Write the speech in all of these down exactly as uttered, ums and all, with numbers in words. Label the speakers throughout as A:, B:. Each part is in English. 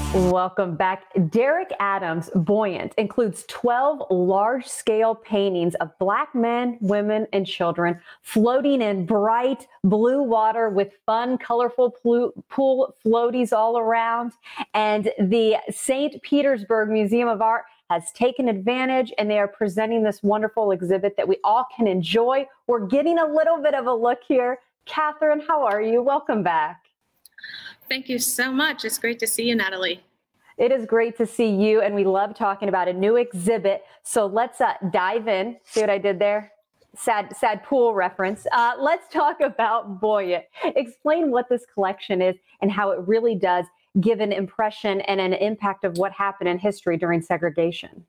A: Welcome back. Derrick Adams' Buoyant includes twelve large-scale paintings of Black men, women, and children floating in bright blue water with fun, colorful pool floaties all around. And the Saint Petersburg Museum of Art has taken advantage, and they are presenting this wonderful exhibit that we all can enjoy. We're getting a little bit of a look here. Catherine, how are you? Welcome back.
B: Thank you so much. It's great to see you, Natalie.
A: It is great to see you, and we love talking about a new exhibit. So let's uh, dive in. See what I did there? Sad, sad pool reference. Uh, let's talk about Buoyant. Explain what this collection is and how it really does give an impression and an impact of what happened in history during segregation.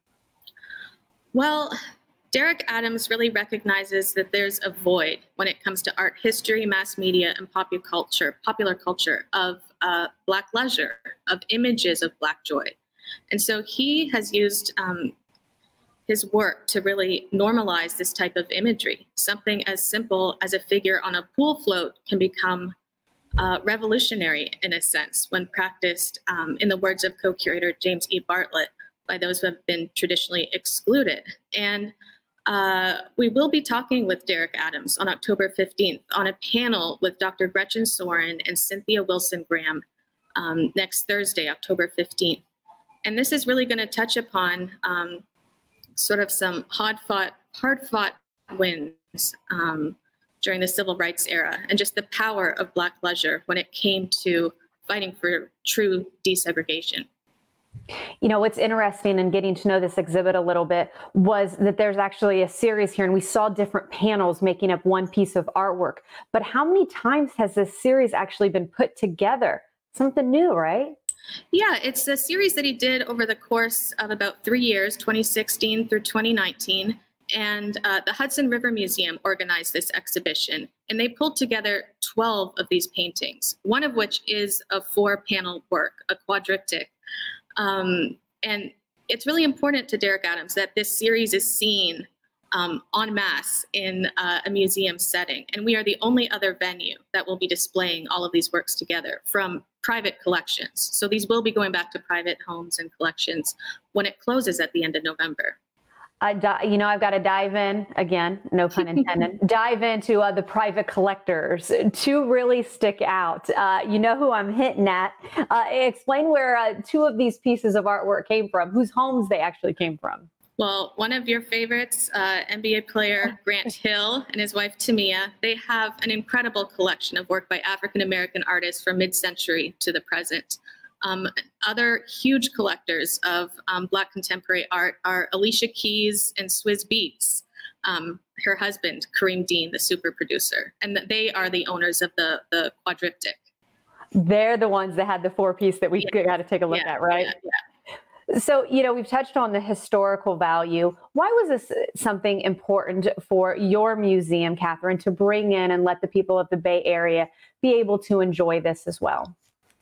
B: Well, Derrick Adams really recognizes that there's a void when it comes to art history, mass media, and popular culture, popular culture of uh, Black leisure, of images of Black joy. And so he has used um, his work to really normalize this type of imagery. Something as simple as a figure on a pool float can become uh, revolutionary in a sense when practiced, um, in the words of co-curator James E. Bartlett, by those who have been traditionally excluded. And Uh, we will be talking with Derrick Adams on October fifteenth on a panel with Doctor Gretchen Soren and Cynthia Wilson Graham um, next Thursday, October fifteenth. And this is really going to touch upon um, sort of some hard-fought, hard-fought wins um, during the civil rights era and just the power of Black leisure when it came to fighting for true desegregation.
A: You know, what's interesting in getting to know this exhibit a little bit was that there's actually a series here, and we saw different panels making up one piece of artwork. But how many times has this series actually been put together? Something new, right?
B: Yeah, it's a series that he did over the course of about three years, twenty sixteen through twenty nineteen. And uh, the Hudson River Museum organized this exhibition, and they pulled together twelve of these paintings, one of which is a four-panel work, a quadriptych. Um, and it's really important to Derrick Adams that this series is seen um, en masse in uh, a museum setting. And we are the only other venue that will be displaying all of these works together from private collections. So these will be going back to private homes and collections when it closes at the end of November.
A: I di- you know, I've got to dive in again, no pun intended, dive into uh, the private collectors. Two really stick out. Uh, you know who I'm hitting at. Uh, explain where uh, two of these pieces of artwork came from, whose homes they actually came from.
B: Well, one of your favorites, uh, N B A player Grant Hill and his wife Tamia, they have an incredible collection of work by African-American artists from mid-century to the present. Um, other huge collectors of um, Black contemporary art are Alicia Keys and Swizz Beatz, um, her husband, Kareem Dean, the super producer. And they are the owners of the, the quadriptych.
A: They're the ones that had the four piece that we yeah. got to take a look
B: yeah,
A: at, right?
B: Yeah, yeah.
A: So, you know, we've touched on the historical value. Why was this something important for your museum, Catherine, to bring in and let the people of the Bay Area be able to enjoy this as well?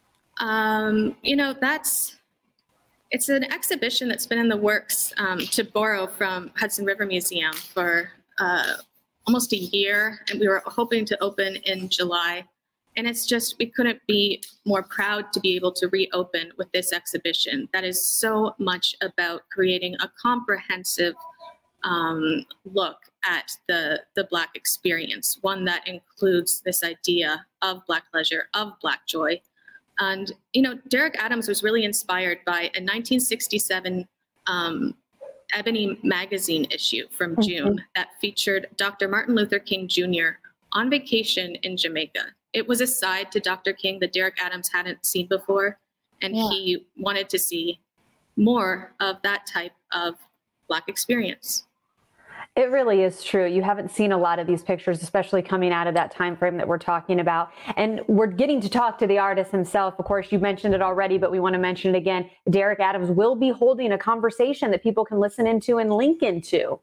B: Um, you know, that's, it's an exhibition that's been in the works um, to borrow from Hudson River Museum for uh, almost a year, and we were hoping to open in July. And it's just, we couldn't be more proud to be able to reopen with this exhibition that is so much about creating a comprehensive um, look at the, the Black experience, one that includes this idea of Black leisure, of Black joy. And, you know, Derrick Adams was really inspired by a nineteen sixty-seven um, Ebony magazine issue from June mm-hmm. that featured Doctor Martin Luther King Junior on vacation in Jamaica. It was a side to Doctor King that Derrick Adams hadn't seen before, and yeah. he wanted to see more of that type of Black experience.
A: It really is true. You haven't seen a lot of these pictures, especially coming out of that time frame that we're talking about. And we're getting to talk to the artist himself. Of course, you mentioned it already, but we want to mention it again. Derrick Adams will be holding a conversation that people can listen into and link into.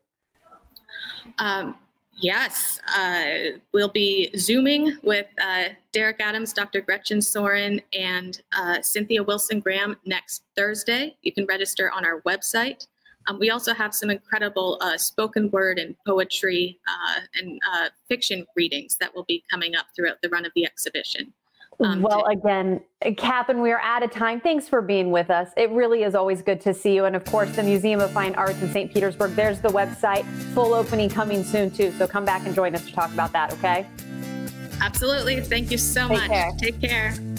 B: Um, yes, uh, we'll be Zooming with uh, Derrick Adams, Doctor Gretchen Soren, and uh, Cynthia Wilson Graham next Thursday. You can register on our website. Um, we also have some incredible uh, spoken word and poetry uh, and uh, fiction readings that will be coming up throughout the run of the exhibition. Um,
A: Well,
B: to-
A: again, Catherine, we are out of time. Thanks for being with us. It really is always good to see you. And of course, the Museum of Fine Arts in Saint Petersburg, there's the website. Full opening coming soon, too. So come back and join us to talk about that, okay?
B: Absolutely. Thank you so
A: Take
B: much.
A: care.
B: Take care.